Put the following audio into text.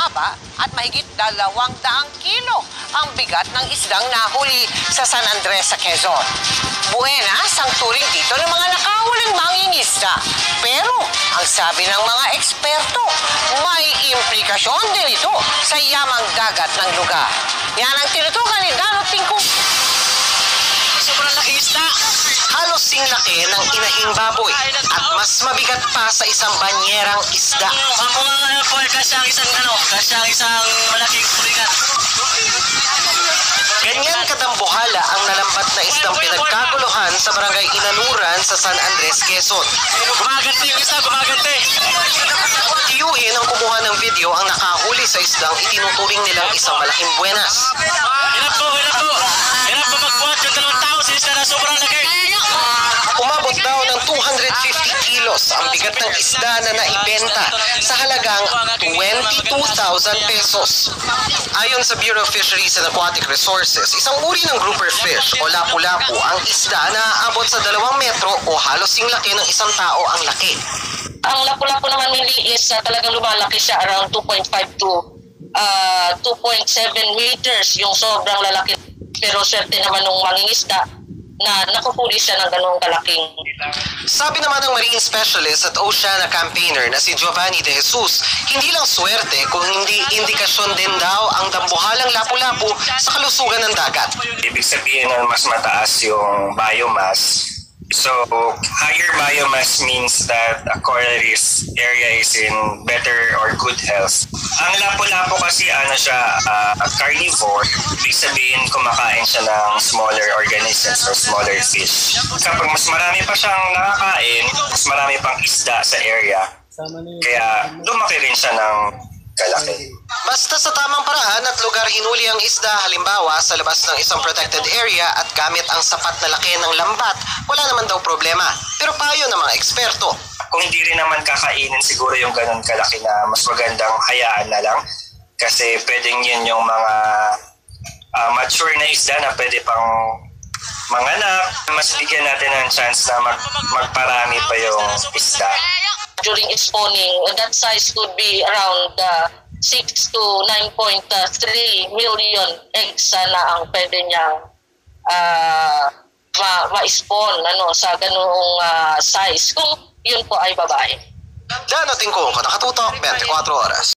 haba at mahigit 200 kilo ang bigat ng isdang nahuli sa San Andres sa Quezon. Buenas ang turing dito ng mga nakahuling mangingisda. Pero ang sabi ng mga eksperto, may implikasyon din ito sa yamang dagat ng lugar. Yan ang tinutukan ni Dano Tingkong. Sobrang laki isda. Halos singlaki ng inahing baboy at mas mabigat pa sa isang banyerang isda. Ang mga po ay kasyang isang malaking tulingan. Ganyan kadambuhala ang nalambat na isdang pinagkaguluhan sa barangay Inanuran sa San Andres, Quezon. Gumaganti yung isda, gumaganti. Tiyuhin ang kumuha ng video ang nakahuli sa isdang itinuturing nilang isang malaking buenas. Hirap po. Hirap po magbuhat yung 2 tao sa isda na sobrang laki. Umabot daw ng 250 kilos ang bigat ng isda na naibenta sa halagang 22,000 pesos. Ayon sa Bureau of Fisheries and Aquatic Resources, isang uri ng grouper fish o lapu-lapu ang isda na aabot sa 2 metro o halos singlaki ng isang tao ang laki. Ang lapu-lapu naman nili is talagang lumalaki siya around 2.5 to 2.7 meters yung sobrang lalaki. Pero swerte naman ng mangingisda na nakukuli siya ng ganung kalaking. Sabi naman ng marine specialist at oceana campaigner na si Giovanni De Jesus, hindi lang swerte kung hindi indikasyon din daw ang dambuhalang lapu-lapu sa kalusugan ng dagat. Ibig sabihin na mas mataas yung biomass. So, higher biomass means that a coral reef area is in better or good health. Ang lapu-lapu kasi siya carnivore, ibig sabihin kumakain siya ng smaller organisms or smaller fish. Kapag mas marami pa siyang nakakain, mas marami pang isda sa area. Kaya lumaki rin siya ng kalaki. Basta sa tamang paraan at lugar hinuli ang isda, halimbawa sa labas ng isang protected area at gamit ang sapat na laki ng lambat, wala naman daw problema. Pero payo ng mga eksperto, kung hindi rin naman kakainin siguro yung ganun kalaki na mas magandang hayaan na lang. Kasi pwedeng yun yung mga mature na isda na pwede pang manganak. Mas bigyan natin ng chance na magparami pa yung isda. During spawning, that size could be around 6 to 9.3 million eggs na ang pwede niyang ma-spawn sa ganung size kung yun po ay babae. Dano Tingkong, Nakatutok, 24 Oras.